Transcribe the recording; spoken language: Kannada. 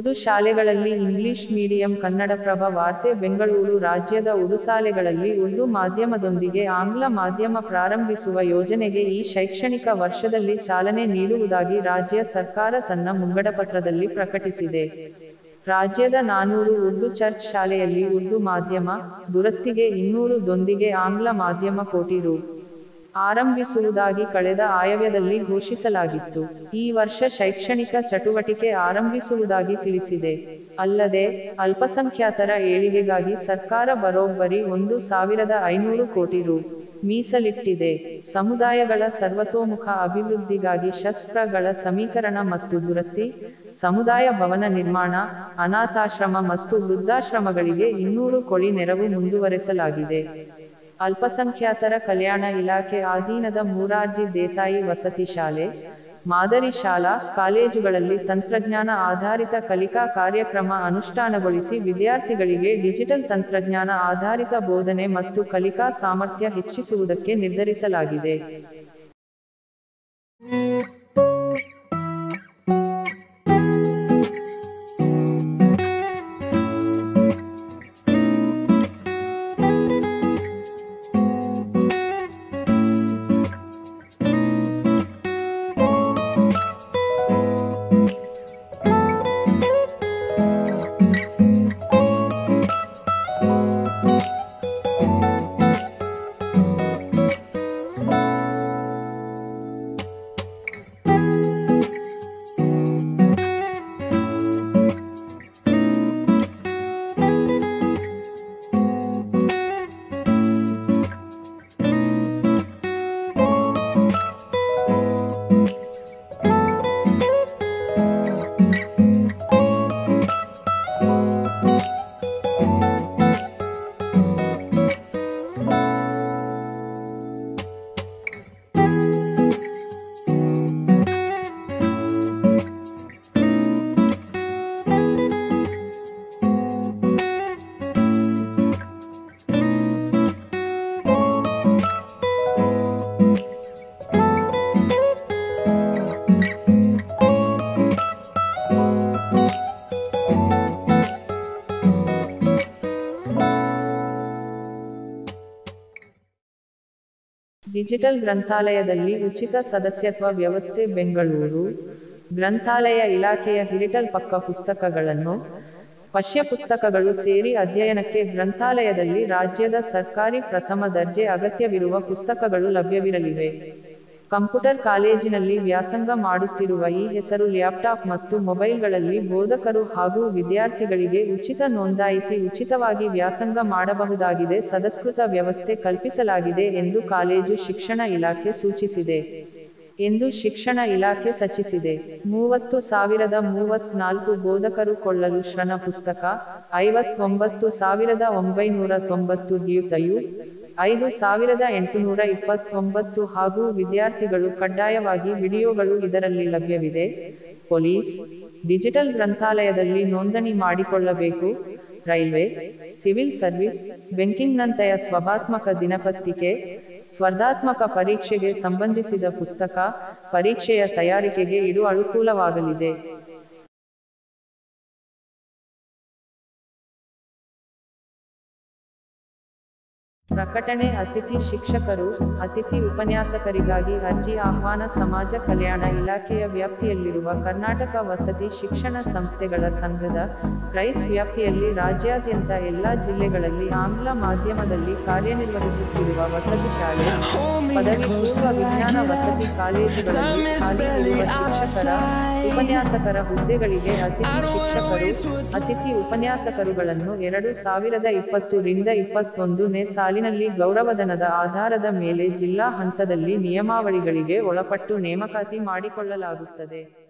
ಉರ್ದು ಶಾಲೆಗಳಲ್ಲಿ ಇಂಗ್ಲಿಷ್ ಮೀಡಿಯಂ. ಕನ್ನಡಪ್ರಭ ವಾರ್ತೆ ಬೆಂಗಳೂರು. ರಾಜ್ಯದ ಉರ್ದು ಶಾಲೆಗಳಲ್ಲಿ ಉರ್ದು ಮಾಧ್ಯಮದೊಂದಿಗೆ ಆಂಗ್ಲ ಮಾಧ್ಯಮ ಪ್ರಾರಂಭಿಸುವ ಯೋಜನೆಗೆ ಈ ಶೈಕ್ಷಣಿಕ ವರ್ಷದಲ್ಲಿ ಚಾಲನೆ ನೀಡುವುದಾಗಿ ರಾಜ್ಯ ಸರ್ಕಾರ ತನ್ನ ಮುಂಗಡಪತ್ರದಲ್ಲಿ ಪ್ರಕಟಿಸಿದೆ. ರಾಜ್ಯದ 400 ಉರ್ದು ಚರ್ಚ್ ಶಾಲೆಯಲ್ಲಿ ಉರ್ದು ಮಾಧ್ಯಮ, ದುರಸ್ತಿಗೆ 200 ದೊಂದಿಗೆ ಆಂಗ್ಲ ಮಾಧ್ಯಮ ಕೋಟಿ ರೂ. ಆರಂಭಿಸುವುದಾಗಿ ಕಳೆದ ಆಯವ್ಯದಲ್ಲಿ ಘೋಷಿಸಲಾಗಿತ್ತು. ಈ ವರ್ಷ ಶೈಕ್ಷಣಿಕ ಚಟುವಟಿಕೆ ಆರಂಭಿಸುವುದಾಗಿ ತಿಳಿಸಿದೆ. ಅಲ್ಲದೆ, ಅಲ್ಪಸಂಖ್ಯಾತರ ಏಳಿಗೆಗಾಗಿ ಸರ್ಕಾರ ಬರೋಬ್ಬರಿ 1,500 ಕೋಟಿ ರೂ. ಮೀಸಲಿಟ್ಟಿದೆ. ಸಮುದಾಯಗಳ ಸರ್ವತೋಮುಖ ಅಭಿವೃದ್ಧಿಗಾಗಿ ಶಸ್ತ್ರಗಳ ಸಮೀಕರಣ ಮತ್ತು ದುರಸ್ತಿ, ಸಮುದಾಯ ಭವನ ನಿರ್ಮಾಣ, ಅನಾಥಾಶ್ರಮ ಮತ್ತು ವೃದ್ಧಾಶ್ರಮಗಳಿಗೆ 200 ಕೋಟಿ ನೆರವು ಮುಂದುವರೆಸಲಾಗಿದೆ. ಅಲ್ಪಸಂಖ್ಯಾತರ ಕಲ್ಯಾಣ ಇಲಾಖೆ ಅಧೀನದ ಮೊರಾರ್ಜಿ ದೇಸಾಯಿ ವಸತಿ ಶಾಲೆ, ಮಾದರಿ ಶಾಲಾ, ಕಾಲೇಜುಗಳಲ್ಲಿ ತಂತ್ರಜ್ಞಾನ ಆಧಾರಿತ ಕಲಿಕಾ ಕಾರ್ಯಕ್ರಮ ಅನುಷ್ಠಾನಗೊಳಿಸಿ ವಿದ್ಯಾರ್ಥಿಗಳಿಗೆ ಡಿಜಿಟಲ್ ತಂತ್ರಜ್ಞಾನ ಆಧಾರಿತ ಬೋಧನೆ ಮತ್ತು ಕಲಿಕಾ ಸಾಮರ್ಥ್ಯ ಹೆಚ್ಚಿಸುವುದಕ್ಕೆ ನಿರ್ಧರಿಸಲಾಗಿದೆ. ಡಿಜಿಟಲ್ ಗ್ರಂಥಾಲಯದಲ್ಲಿ ಉಚಿತ ಸದಸ್ಯತ್ವ ವ್ಯವಸ್ಥೆ. ಬೆಂಗಳೂರು. ಗ್ರಂಥಾಲಯ ಇಲಾಖೆಯ ಹಿರಿಟಲ್ ಪಕ್ಕ ಪುಸ್ತಕಗಳನ್ನು, ಪಠ್ಯ ಪುಸ್ತಕಗಳು ಸೇರಿ ಅಧ್ಯಯನಕ್ಕೆ ಗ್ರಂಥಾಲಯದಲ್ಲಿ ರಾಜ್ಯದ ಸರ್ಕಾರಿ ಪ್ರಥಮ ದರ್ಜೆ ಅಗತ್ಯವಿರುವ ಪುಸ್ತಕಗಳು ಲಭ್ಯವಿರಲಿವೆ. ಕಂಪ್ಯೂಟರ್ ಕಾಲೇಜಿನಲ್ಲಿ ವ್ಯಾಸಂಗ ಮಾಡುತ್ತಿರುವ ಈ ಹೆಸರು ಲ್ಯಾಪ್ಟಾಪ್ ಮತ್ತು ಮೊಬೈಲ್ಗಳಲ್ಲಿ ಬೋಧಕರು ಹಾಗೂ ವಿದ್ಯಾರ್ಥಿಗಳಿಗೆ ಉಚಿತ ನೋಂದಾಯಿಸಿ ಉಚಿತವಾಗಿ ವ್ಯಾಸಂಗ ಮಾಡಬಹುದಾಗಿದೆ. ಸದಸ್ಕೃತ ವ್ಯವಸ್ಥೆ ಕಲ್ಪಿಸಲಾಗಿದೆ ಎಂದು ಕಾಲೇಜು ಶಿಕ್ಷಣ ಇಲಾಖೆ ಸೂಚಿಸಿದೆ ಎಂದು ಶಿಕ್ಷಣ ಇಲಾಖೆ ಸಚಿಸಿದೆ. 30,034 ಬೋಧಕರು ಕೊಳ್ಳಲು ಶ್ರನ ಪುಸ್ತಕ, 59,990 ದ್ವಿತೀಯ, 5,829 ಹಾಗೂ ವಿದ್ಯಾರ್ಥಿಗಳು ಕಡ್ಡಾಯವಾಗಿ ವಿಡಿಯೋಗಳು ಇದರಲ್ಲಿ ಲಭ್ಯವಿದೆ. ಪೊಲೀಸ್, ಡಿಜಿಟಲ್ ಗ್ರಂಥಾಲಯದಲ್ಲಿ ನೋಂದಣಿ ಮಾಡಿಕೊಳ್ಳಬೇಕು. ರೈಲ್ವೆ, ಸಿವಿಲ್ ಸರ್ವಿಸ್, ಬ್ಯಾಂಕಿಂಗ್ನಂತೆಯ ಸ್ಪರ್ಧಾತ್ಮಕ ದಿನಪತ್ರಿಕೆ, ಸ್ಪರ್ಧಾತ್ಮಕ ಪರೀಕ್ಷೆಗೆ ಸಂಬಂಧಿಸಿದ ಪುಸ್ತಕ, ಪರೀಕ್ಷೆಯ ತಯಾರಿಕೆಗೆ ಇದು ಅನುಕೂಲವಾಗಲಿದೆ. ಪ್ರಕಟಣೆ. ಅತಿಥಿ ಶಿಕ್ಷಕರು, ಅತಿಥಿ ಉಪನ್ಯಾಸಕರಿಗಾಗಿ ಅರ್ಜಿ ಆಹ್ವಾನ. ಸಮಾಜ ಕಲ್ಯಾಣ ಇಲಾಖೆಯ ವ್ಯಾಪ್ತಿಯಲ್ಲಿರುವ ಕರ್ನಾಟಕ ವಸತಿ ಶಿಕ್ಷಣ ಸಂಸ್ಥೆಗಳ ಸಂಘದ ಕ್ರೈಸ್ ವ್ಯಾಪ್ತಿಯಲ್ಲಿ ರಾಜ್ಯಾದ್ಯಂತ ಎಲ್ಲಾ ಜಿಲ್ಲೆಗಳಲ್ಲಿ ಆಂಗ್ಲ ಮಾಧ್ಯಮದಲ್ಲಿ ಕಾರ್ಯನಿರ್ವಹಿಸುತ್ತಿರುವ ವಸತಿ ಶಾಲೆ, ಪದವಿ ಪೂರ್ವ ವಿಜ್ಞಾನ ವಸತಿ ಕಾಲೇಜುಗಳಲ್ಲಿ ಖಾಲಿ ಇರುವ ಶಿಕ್ಷಕರ, ಉಪನ್ಯಾಸಕರ ಹುದ್ದೆಗಳಿಗೆ ಅತಿಥಿ ಶಿಕ್ಷಕರು, ಅತಿಥಿ ಉಪನ್ಯಾಸಕರುಗಳನ್ನು 2020 ರಿಂದ 21ನೇ ಸಾಲಿನಲ್ಲಿ ಗೌರವಧನದ ಆಧಾರದ ಮೇಲೆ ಜಿಲ್ಲಾ ಹಂತದಲ್ಲಿ ನಿಯಮಾವಳಿಗಳಿಗೆ ಒಳಪಟ್ಟು ನೇಮಕಾತಿ ಮಾಡಿಕೊಳ್ಳಲಾಗುತ್ತದೆ.